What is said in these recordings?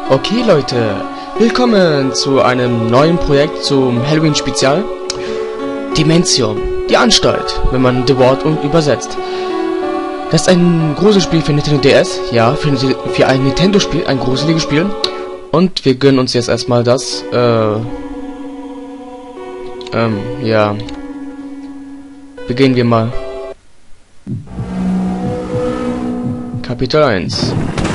Okay Leute, willkommen zu einem neuen Projekt zum Halloween-Spezial. Dimension, die Anstalt, wenn man The Wort übersetzt. Das ist ein großes Spiel für Nintendo DS, ja, für ein Nintendo-Spiel, ein gruseliges Spiel. Und wir gönnen uns jetzt erstmal das, ja. Beginnen wir mal. Kapitel 1.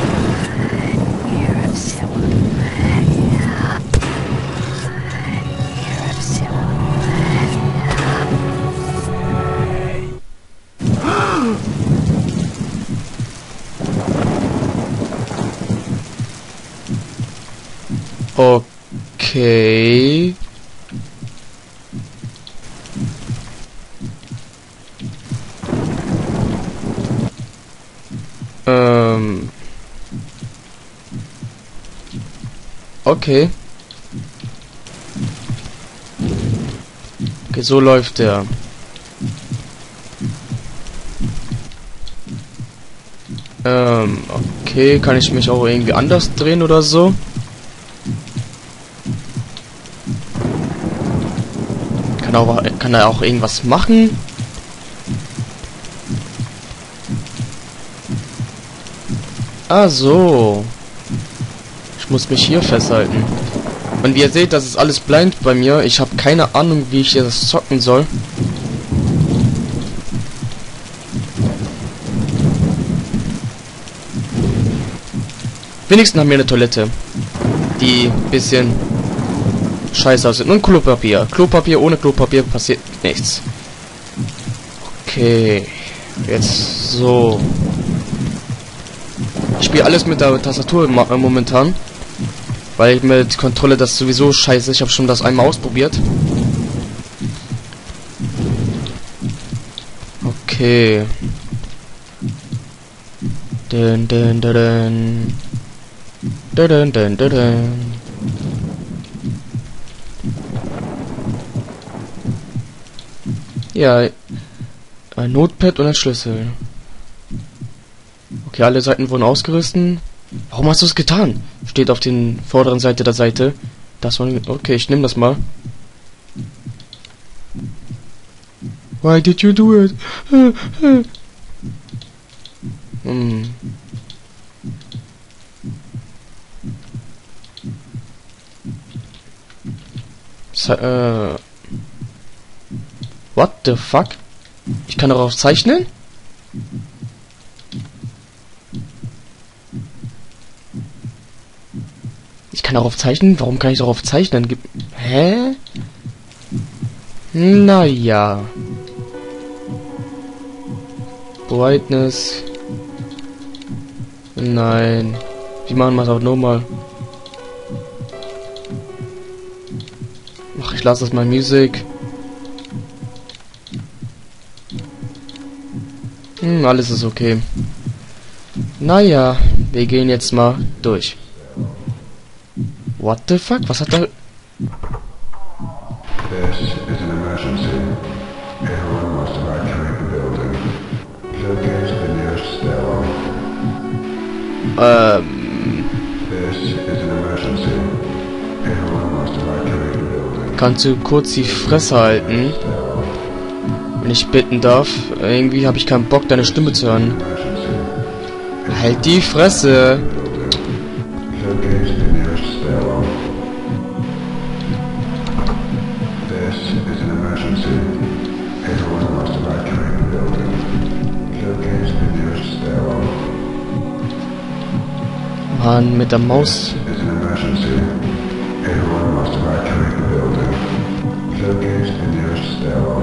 Okay. Okay. Okay, so läuft der. Okay, kann ich mich auch irgendwie anders drehen oder so? Kann er auch irgendwas machen? Ah, so. Ich muss mich hier festhalten. Und wie ihr seht, das ist alles blind bei mir. Ich habe keine Ahnung, wie ich das zocken soll. Wenigstens haben wir eine Toilette, die ein bisschen scheiße aussieht. Und Klopapier. Klopapier, ohne Klopapier passiert nichts. Okay. Jetzt so. Ich spiele alles mit der Tastatur momentan. Weil mit Kontrolle das sowieso scheiße. Ich habe schon das einmal ausprobiert. Okay. Dun, dun, dun, dun. Dun, dun, dun, dun, dun. Ja, ein Notepad und ein Schlüssel. Okay, alle Seiten wurden ausgerissen. Warum hast du es getan? Steht auf der vorderen Seite der Seite. Das war... Okay, ich nehme das mal. Why did you do it? What the fuck? Ich kann darauf zeichnen? Ich kann darauf zeichnen? Warum kann ich darauf zeichnen? Hä? Naja. Brightness. Nein. Wie machen wir es auch nochmal? Ach, ich lasse das mal Musik. Alles ist okay. Naja, wir gehen jetzt mal durch. What the fuck? Was hat da... This is an emergency. Everyone must evacuate the building. Locate the nearest stairwell. This is an emergency. Everyone must evacuate the building. Kannst du kurz die Fresse halten? Wenn ich bitten darf. Irgendwie habe ich keinen Bock, deine Stimme zu hören. Halt die Fresse! Locate the nearest stairwell. This is an emergency. Everyone must evacuate the building. Locate the nearest stairwell. Mann, mit der Maus. This is an emergency. Everyone must evacuate the building. Locate the nearest stairwell.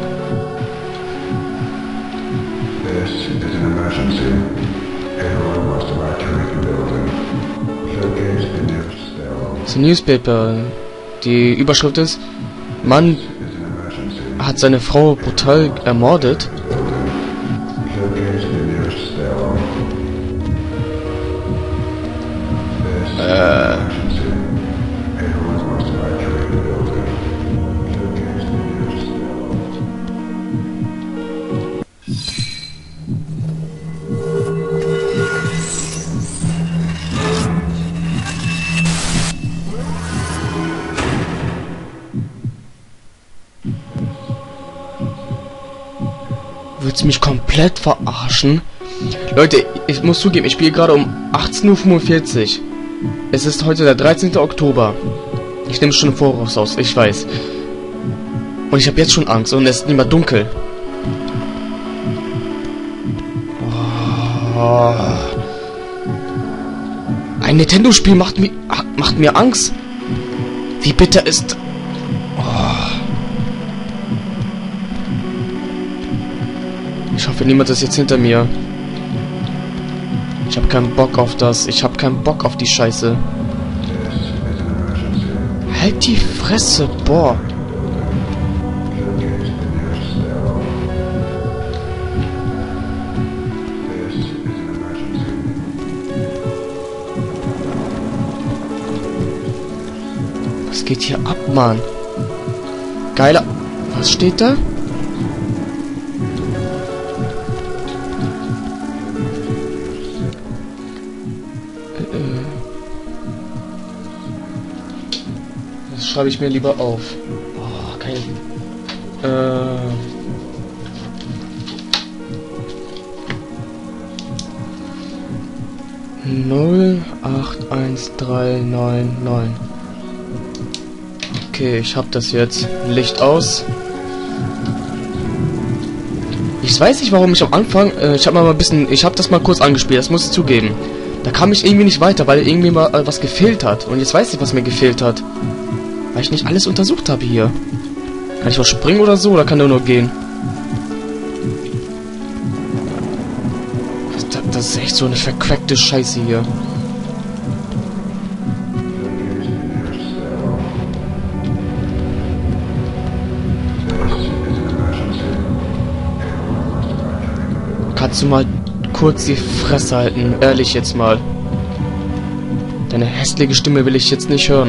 This is an emergency. Everyone must evacuate the building. Locate the nearest stairwell. Das Newspaper. Die Überschrift ist: Mann hat seine Frau brutal ermordet. Locate the nearest stairwell. This is an emergency. Everyone must evacuate the building. Locate the nearest stairwell. Willst du mich komplett verarschen? Leute, ich muss zugeben, ich spiele gerade um 18:45 Uhr. Es ist heute der 13. Oktober. Ich nehme es schon voraus aus, ich weiß. Und ich habe jetzt schon Angst und es ist nicht mehr dunkel. Oh. Ein Nintendo-Spiel macht mir Angst. Wie bitter ist... Oh. Ich hoffe, niemand ist jetzt hinter mir. Ich habe keinen Bock auf das. Ich habe keinen Bock auf die Scheiße. Halt die Fresse, boah. Was geht hier ab, Mann? Geiler... Was steht da? Das schreibe ich mir lieber auf. Oh, kein... 081399. Okay, ich hab das jetzt. Licht aus. Ich weiß nicht, warum ich am Anfang... ich hab das mal kurz angespielt, das muss ich zugeben. Da kam ich irgendwie nicht weiter, weil irgendwie mal was gefehlt hat. Und jetzt weiß ich, was mir gefehlt hat. Weil ich nicht alles untersucht habe hier. Kann ich was springen oder so? Oder kann der nur gehen? Das ist echt so eine verquackte Scheiße hier. Kannst du mal kurz die Fresse halten? Ehrlich jetzt mal. Deine hässliche Stimme will ich jetzt nicht hören.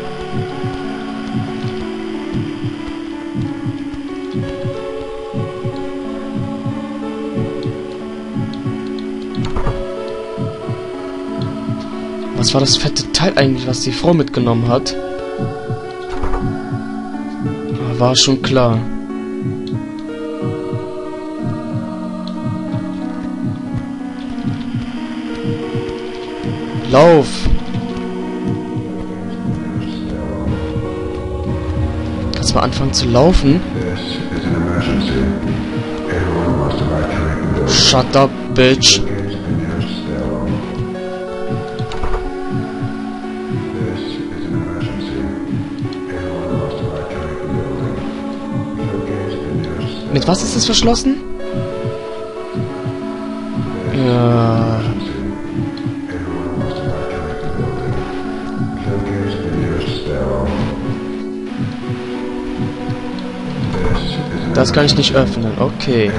Was war das fette Teil eigentlich, was die Frau mitgenommen hat? War schon klar. Lauf! Kannst du mal anfangen zu laufen? Shut up, bitch! Mit was ist das verschlossen? Ja. Das kann ich nicht öffnen, okay.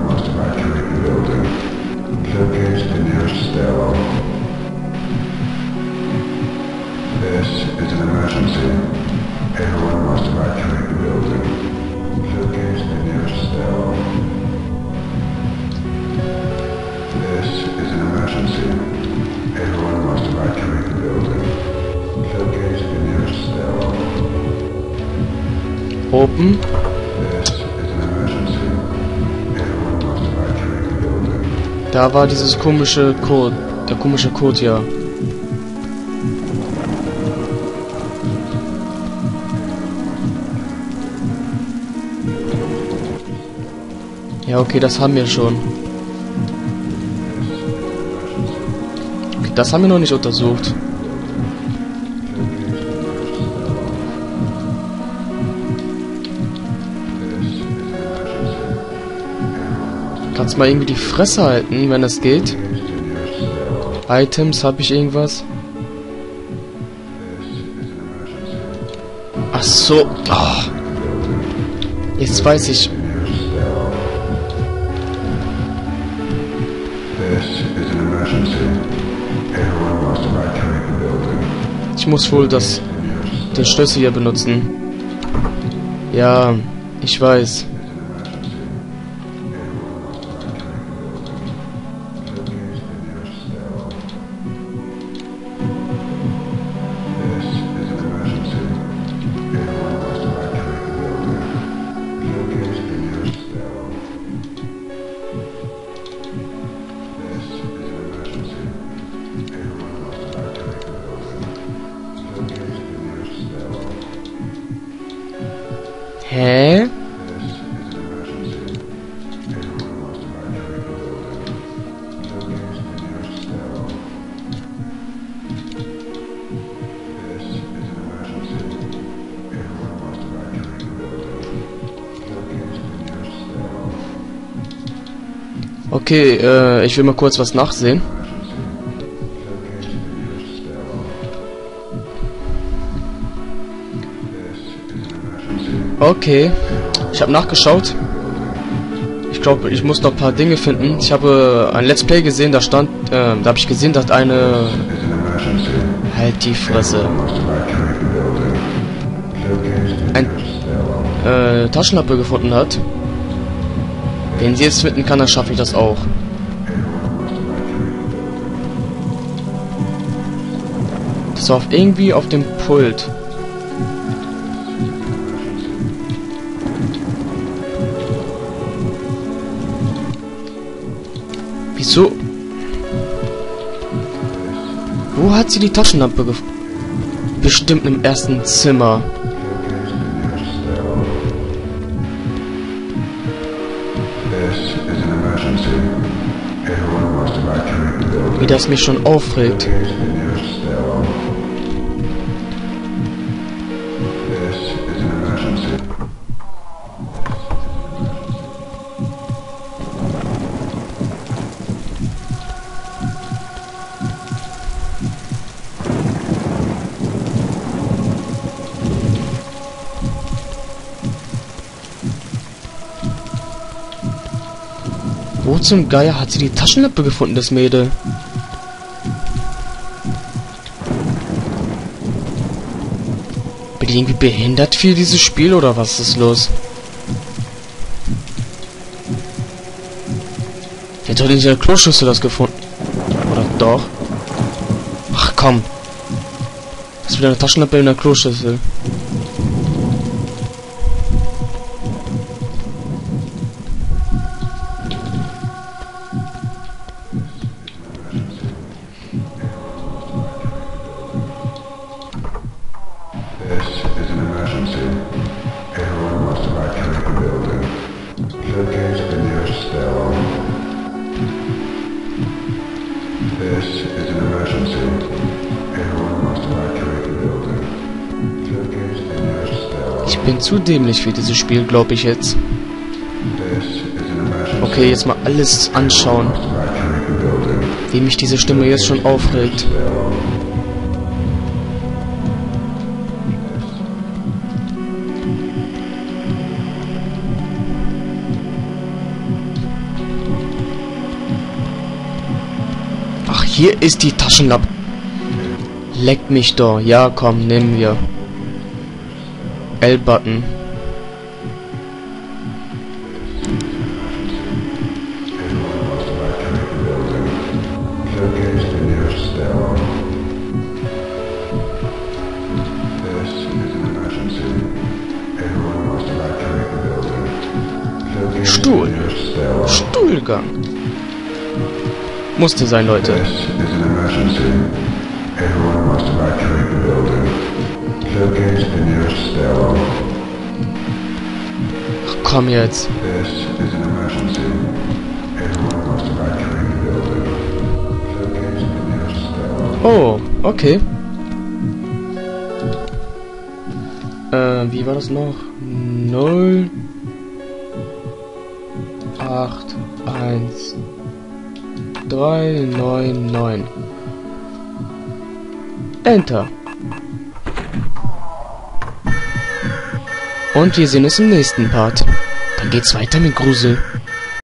Open. Da war dieses komische Code. Der komische Code, ja. Ja, okay, das haben wir schon. Okay, das haben wir noch nicht untersucht. Kannst mal irgendwie die Fresse halten, wenn es geht. Items, habe ich irgendwas? Ach so. Oh. Jetzt weiß ich. Ich muss wohl den Schlüssel hier benutzen. Ja, ich weiß. Hä? Okay, ich will mal kurz was nachsehen. Okay, ich habe nachgeschaut. Ich glaube, ich muss noch ein paar Dinge finden. Ich habe ein Let's Play gesehen, da stand, da habe ich gesehen, dass eine... Halt die Fresse. Ein Taschenlampe gefunden hat. Wenn sie jetzt finden kann, dann schaffe ich das auch. Das war irgendwie auf dem Pult. Wieso? Wo hat sie die Taschenlampe gefunden? Bestimmt im ersten Zimmer. Wie das mich schon aufregt. Wo zum Geier hat sie die Taschenlampe gefunden, das Mädel? Bin ich irgendwie behindert für dieses Spiel oder was ist los? Die hat doch nicht in der Kloschüssel das gefunden. Oder doch? Ach komm. Das ist wieder eine Taschenlampe in der Kloschüssel. Ich bin zu dämlich für dieses Spiel, glaube ich jetzt. Okay, jetzt mal alles anschauen. Wie mich diese Stimme jetzt schon aufregt. Ach, hier ist die Taschenlampe. Leck mich doch. Ja, komm, nehmen wir. L-Button. Stuhl. Stuhlgang. Musste sein, Leute. Ach, komm jetzt. Oh, okay. Wie war das noch? 0 8 1 3 9 9. Enter. Und wir sehen uns im nächsten Part. Dann geht's weiter mit Grusel.